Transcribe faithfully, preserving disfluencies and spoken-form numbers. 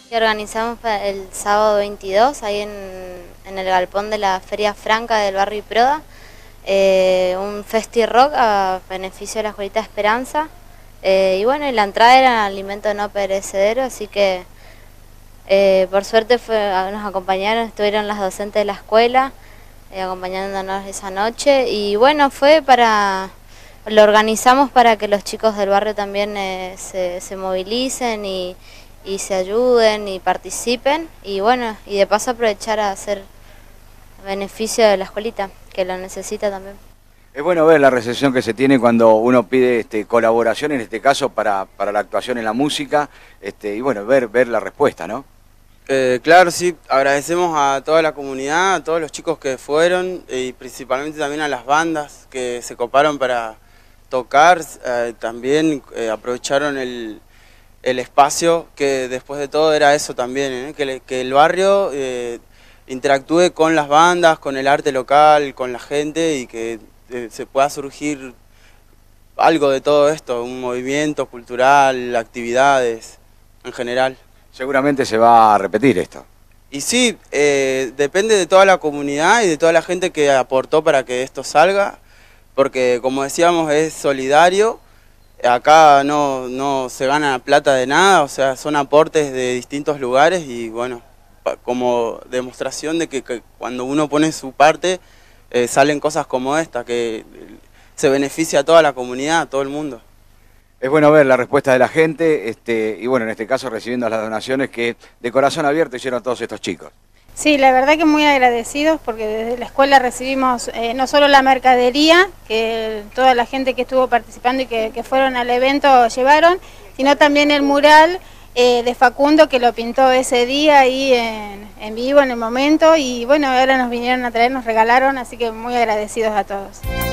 Y organizamos pa- el sábado veintidós, ahí en, en el galpón de la Feria Franca del barrio Proda, eh, un festi rock a beneficio de la Escuelita Esperanza. Eh, y bueno, y la entrada era alimento no perecedero, así que eh, por suerte fue, nos acompañaron, estuvieron las docentes de la escuela eh, acompañándonos esa noche. Y bueno, fue para, lo organizamos para que los chicos del barrio también eh, se, se movilicen y, y se ayuden y participen. Y bueno, y de paso aprovechar a hacer beneficio de la escuelita, que lo necesita también. Es bueno ver la recepción que se tiene cuando uno pide este, colaboración, en este caso para, para la actuación en la música, este, y bueno, ver, ver la respuesta, ¿no? Eh, claro, sí, agradecemos a toda la comunidad, a todos los chicos que fueron y principalmente también a las bandas que se coparon para tocar, eh, también eh, aprovecharon el, el espacio, que después de todo era eso también, ¿eh? que, le, que el barrio eh, interactúe con las bandas, con el arte local, con la gente y que eh, se pueda surgir algo de todo esto, un movimiento cultural, actividades en general. Seguramente se va a repetir esto. Y sí, eh, depende de toda la comunidad y de toda la gente que aportó para que esto salga, porque como decíamos es solidario, acá no, no se gana plata de nada, o sea, son aportes de distintos lugares y bueno, como demostración de que, que cuando uno pone su parte eh, salen cosas como esta, que se beneficia a toda la comunidad, a todo el mundo. Es bueno ver la respuesta de la gente este, y bueno, en este caso recibiendo las donaciones que de corazón abierto hicieron todos estos chicos. Sí, la verdad que muy agradecidos porque desde la escuela recibimos eh, no solo la mercadería, que toda la gente que estuvo participando y que, que fueron al evento llevaron, sino también el mural eh, de Facundo que lo pintó ese día ahí en, en vivo, en el momento, y bueno, ahora nos vinieron a traer, nos regalaron, así que muy agradecidos a todos.